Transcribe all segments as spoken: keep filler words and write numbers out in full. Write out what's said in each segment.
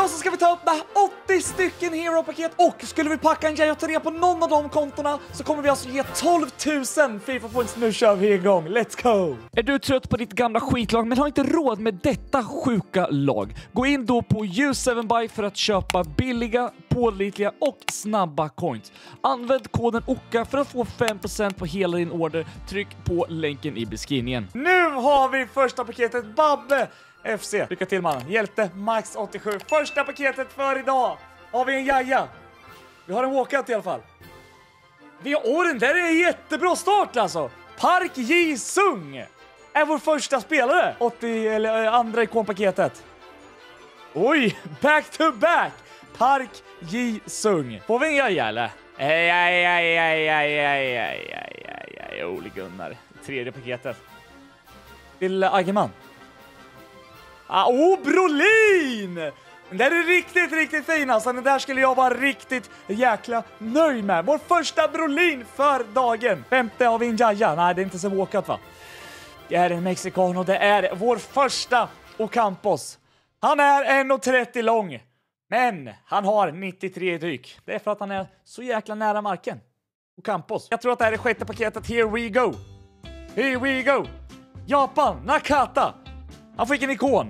Idag så ska vi ta upp med åttio stycken hero-paket och skulle vi packa en Yaya Touré på någon av de kontona så kommer vi alltså ge tolv tusen FIFA points. Nu kör vi igång, let's go! Är du trött på ditt gamla skitlag men har inte råd med detta sjuka lag? Gå in då på U sju Buy för att köpa billiga, pålitliga och snabba coins. Använd koden O C A för att få fem procent på hela din order. Tryck på länken i beskrivningen. Nu har vi första paketet, Babbe F C. Lycka till mannen. Hjälte Max åttiosju. Första paketet för idag. Har vi en Yaya. Vi har en walkout i alla fall. Vi har oh, den där är en jättebra start alltså. Park Ji-sung är vår första spelare. åttio eller äh, andra ikonpaketet. Oj, back to back. Park Ji-sung. Får vi en Yaya eller? Ej, ej, ej, ej, ej, ej, ej, ej, ej, Ole Gunnar. Tredje paketet. Till Aggeman. Ah, oh, Brolin! Den där är riktigt, riktigt fin alltså. Den där skulle jag vara riktigt jäkla nöjd med. Vår första Brolin för dagen. Femte av en Yaya. Nej, det är inte så walkout va? Det är en mexikan och det är vår första Ocampos. Han är en trettio lång. Men han har nittiotre dyk. Det är för att han är så jäkla nära marken. Ocampos. Jag tror att det här är sjätte paketet. Here we go. Here we go. Japan, Nakata. Han fick en ikon.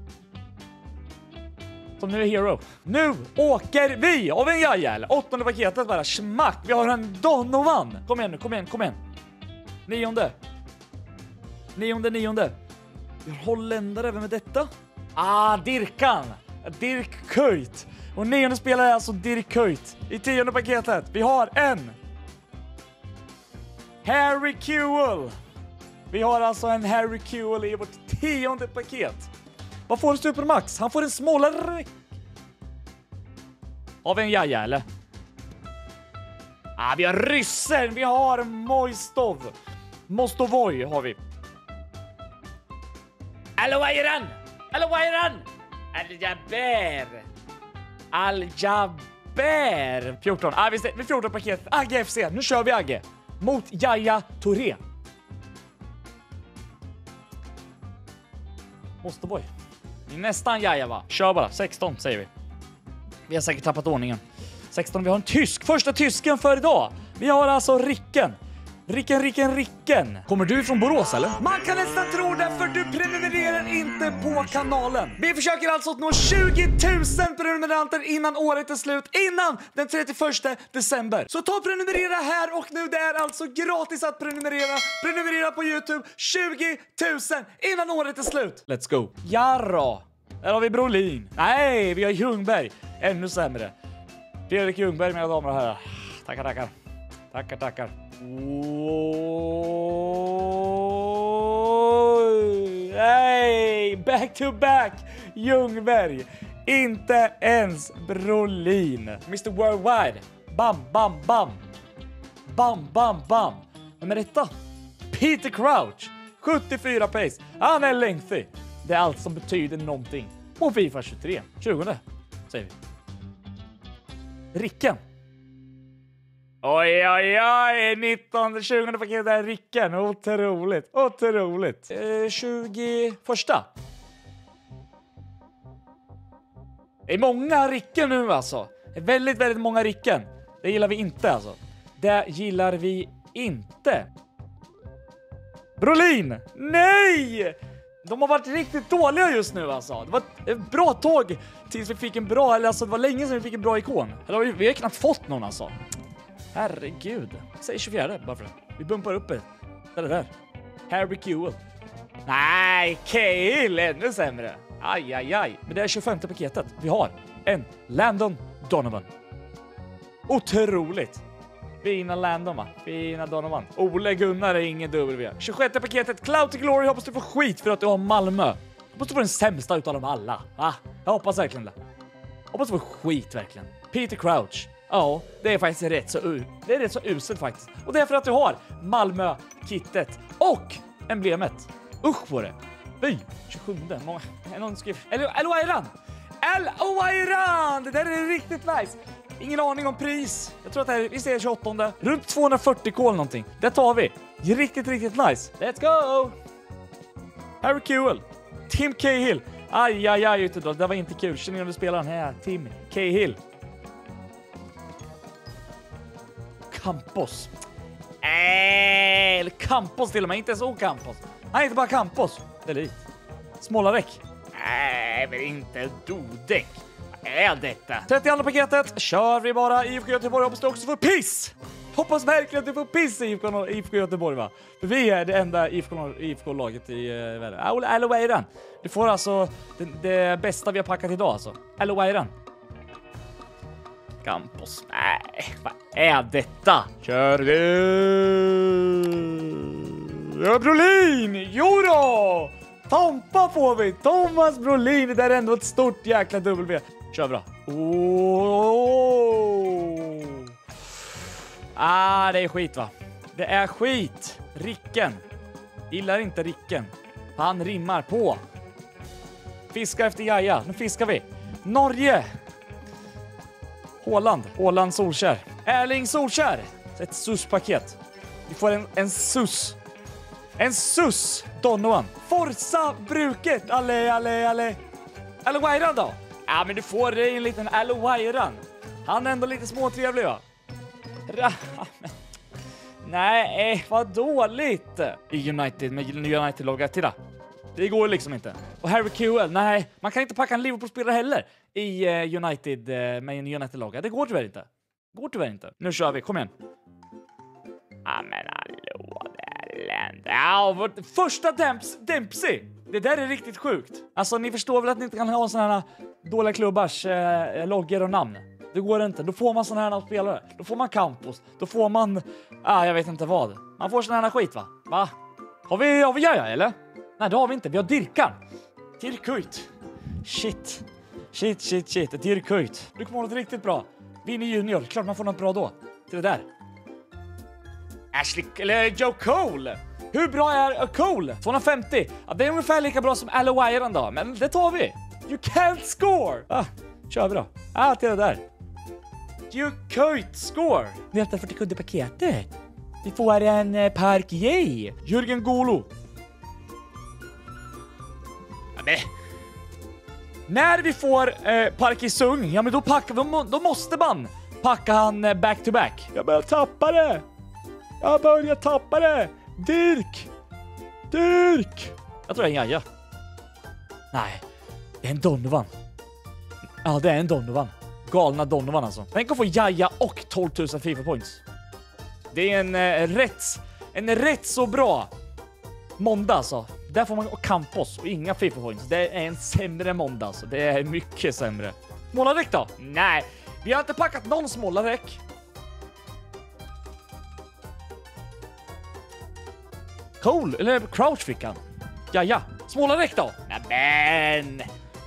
Som nu är hero. Nu åker vi av en Yaya. Åttonde paketet bara. Schmack. Vi har en Donovan. Kom igen nu, kom igen, kom igen. Nionde. Nionde, nionde. Vi har holländare även med detta. Ah, Dirkan. Dirk Kuyt. Och nionde spelare är alltså Dirk Kuyt. I tionde paketet. Vi har en Harry Kewell. Vi har alltså en Harry Kewell i vårt tionde paket. Vad får Supermax? Han får en smålare. Har vi en Yaya eller? Ah, vi har ryssen. Vi har Mojstov. Mostovoj har vi. Al-Wayran. Al-Wayran. Al-Jabber. Al-Jabber. fjorton. Ah, vi ser fjorton paket. Agge F C. Nu kör vi Agge. Mot Yaya Touré. Mostovoj. Nästan Yaya va? Kör bara. sexton säger vi. Vi har säkert tappat ordningen. sexton. Vi har en tysk. Första tysken för idag. Vi har alltså Ricken. Ricken, Ricken, Ricken. Kommer du från Borås eller? Man kan nästan tro det för du prenumererar inte på kanalen. Vi försöker alltså att nå tjugo tusen prenumeranter innan året är slut. Innan den trettioförsta december. Så ta och prenumerera här och nu. Det är alltså gratis att prenumerera. Prenumerera på YouTube. tjugo tusen innan året är slut. Let's go. Jarra. Där har vi Brolin. Nej, vi har Ljungberg. Ännu sämre. Fredrik Ljungberg, mina damer och herrar. Tackar, tackar. Tackar, tackar. Nej, back to back Ljungberg. Inte ens Brolin. mister Worldwide. Bam, bam, bam. Bam, bam, bam. Men detta? Peter Crouch. sjuttiofyra pace. Han är lengthy. Det är allt som betyder någonting. På FIFA tjugotre. tjugonde säger vi. Ricken. Oj, oj, oj. nittonde, tjugonde paketet är Ricken. Otroligt, otroligt. Eh, tjugoförsta. Det är många Ricken nu alltså. Det är väldigt, väldigt många Ricken. Det gillar vi inte alltså. Det gillar vi inte. Brolin. Nej! De har varit riktigt dåliga just nu alltså. Det var ett bra tåg tills vi fick en bra, eller alltså det var länge sedan vi fick en bra ikon. Eller vi, vi har knappt fått någon alltså. Herregud. Säg tjugofjärde bara för det. Vi bumpar upp det. Det där. Harry Kewell. Nej, Cahill ännu sämre. Aj, aj, aj. Men det är tjugofemte paketet. Vi har en Landon Donovan. Otroligt. Fina Landon va? Fina Donovan. Ole Gunnar är ingen W. tjugosjätte paketet. Cloud to Glory. Hoppas du får skit för att du har Malmö. Hoppas du får den sämsta utav dem alla. Ah, jag hoppas verkligen det. Hoppas du får skit verkligen. Peter Crouch. Ja, det är faktiskt rätt så u. Det är rätt så uselt faktiskt. Och det är för att du har Malmö-kittet och emblemet. Usch på det. Fy, tjugosjunde. Många. Någon skrev... Al-Wayran. Al-Wayran. Det där är riktigt nice. Ingen aning om pris. Jag tror att det här, vi ser tjugoåttonde. Runt tvåhundrafyrtio kol någonting. Det tar vi. Riktigt, riktigt nice. Let's go. Harry Kewell. Tim Cahill. Aj, aj, aj, utedra. Det var inte kul. Känner ni om du spelar den här? Tim Cahill. Campos. Äh, eller Campos till och med. Inte så Campos. Han heter bara Campos. Det är lite. Smålaräck. Nej, men inte Dodek. Vad är detta? trettioandra paketet. Kör vi bara. I F K Göteborg hoppas du också får piss. Hoppas verkligen att du får piss i I F K Göteborg, va? För vi är det enda I F K-laget i uh, världen. Alawairan. Du får alltså det, det bästa vi har packat idag alltså. Alawairan. Campos. Nej, vad är detta? Kör vi! Ja, Brolin! Jo då! Tompa får vi! Thomas Brolin. Det där är ändå ett stort jäkla W. Kör bra. Oh. Ah, det är skit, va? Det är skit. Ricken. Gillar inte Ricken. Han rimmar på. Fiska efter Jaja. Nu fiskar vi. Norge. Håland. Håland Solskär. Erling Solskär. Ett sus-paket. Vi får en, en sus. En sus. Donovan. Forza bruket. Alle, alle, alle. Alawairan då? Ja, men du får en liten Alawairan. Han är ändå lite småtrevlig, va? Nej, vad dåligt. I United med United-logga. Titta. Det går liksom inte. Och Harry Kewell, nej. Man kan inte packa en Liverpool-spelare heller i uh, United uh, med en United-logga. Det går tyvärr inte. Det går tyvärr inte. Nu kör vi, kom igen. Ja, men hallå, det ja, vårt första Demps Dempsey. Det där är riktigt sjukt. Alltså, ni förstår väl att ni inte kan ha sådana här dåliga klubbars uh, loggor och namn. Det går inte. Då får man såna här spelare. Då får man Campos. Då får man... Ah, jag vet inte vad. Man får såna här skit, va? Va? Har vi, har vi Jaja, eller? Nej, det har vi inte. Vi har Dirkan. Dirkuyt. Shit. Shit, shit, shit. Dirkuyt. Du kommer ha något riktigt bra. Vinny Junior. Klart man får något bra då. Till det där. Ashley... Eller Joe Cole. Hur bra är Cole? tvåhundrafemtio. Ja, det är ungefär lika bra som Alawairan då. Men det tar vi. You can't score. Ah, kör vi då. Ah, till det där. You can't score. Vi har fyrtio kunder paketet. Vi får en eh, Park J. Jürgen Golo. Ja, men. När vi får eh, Park Ji-sung, ja men då packar då, då måste man packa han eh, back to back. Jag börjar tappa det. Jag börjar tappa det. Dirk. Dirk. Jag tror det är en Jaja. Nej, det är en Donovan. Ja, det är en Donovan. Galna Donovan alltså. Tänk att få Jaja och tolv tusen FIFA points. Det är en eh, rätt en rätt så bra måndag alltså. Där får man Campos och inga FIFA points. Det är en sämre måndag alltså. Det är mycket sämre. Smålaräck då? Nej, vi har inte packat någon smålaräck. Cole, eller Crouch fick han. Jaja, smålaräck då? Nämen.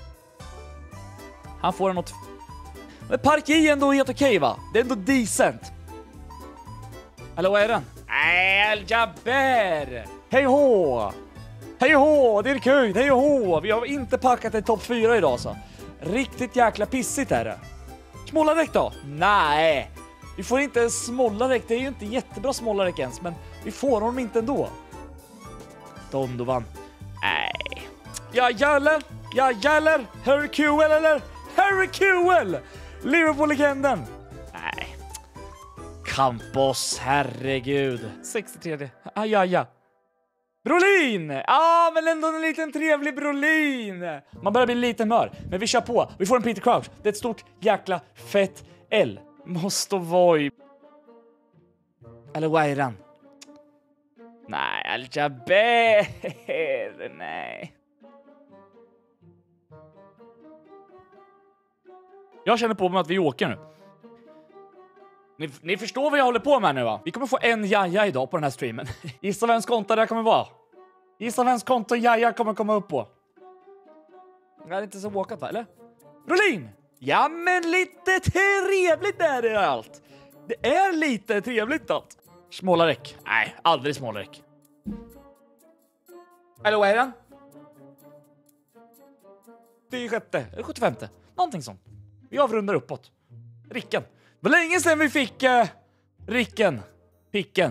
Han får en något... Men Park J är ändå helt okej, va? Det är ändå decent. Eller vad är den? El Jabber! Hej hå! Hej hå! Det är kul! Hej hå! Vi har inte packat en topp fyra idag så. Riktigt jäkla pissigt är det. Smålaräck då? Nej! Vi får inte en smålaräck. Det är ju inte jättebra smålaräck ens, men vi får dem inte ändå. Dondovan. Nej. Ja, jävlar! Ja, jävlar! Harry Kewell eller? Harry Kewell! Liverpool-legenden. Nej. Campos, herregud. sextiotre. Ah, ja, ja. Brolin! Ja, ah, men ändå en liten trevlig Brolin. Man börjar bli lite mör, men vi kör på. Vi får en Peter Crouch. Det är ett stort jäkla fett L. Måste vara i... Eller Wairan. Nej, Al-Jabber. Nej. Jag känner på mig att vi åker nu. Ni, ni förstår vad jag håller på med nu, va? Vi kommer få en Jaja idag på den här streamen. Gissa vems konto det kommer vara. Gissa vems konto Jaja kommer komma upp på. Det är inte så åkat, va? Eller? Brolin! Ja, men lite trevligt är det allt. Det är lite trevligt allt. Smålaräck. Nej, aldrig smålaräck. Eller vad är den? Det är sjätte, eller sjuttiofemte. Någonting sånt. Vi avrundar uppåt. Ricken. Det var länge sedan vi fick uh, Ricken. Picken.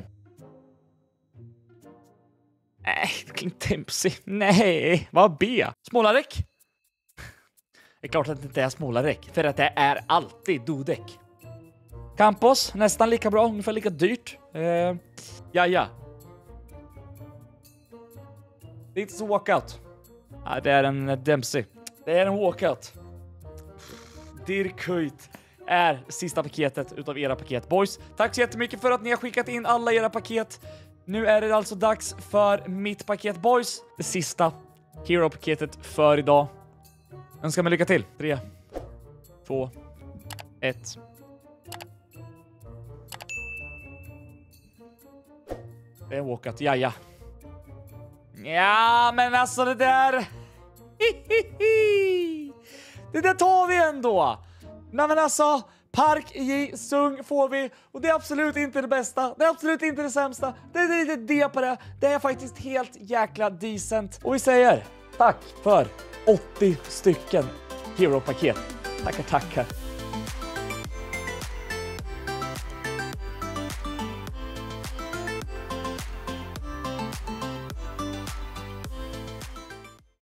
Nej, Clint Dempsey. Nej, vad B. Smålaräck. Det är klart att det inte är smålaräck, för att det är alltid dodäck. Campos, nästan lika bra, ungefär lika dyrt. Eh, ja, ja. Det är inte så walkout. Ja, det är en Dempsey. Det är en walkout. Dirkuyt är sista paketet utav era paket. Boys, tack så jättemycket för att ni har skickat in alla era paket. Nu är det alltså dags för mitt paket, boys. Det sista Hero-paketet för idag. Önskar mig lycka till. Tre, två, ett. Det är walkout, ja ja. Ja, men alltså det där... Det där tar vi ändå. Nej men alltså, Park Ji Sung får vi. Och det är absolut inte det bästa. Det är absolut inte det sämsta. Det är lite det på det. Det är faktiskt helt jäkla decent. Och vi säger tack för åttio stycken Hero-paket. Tackar, tackar.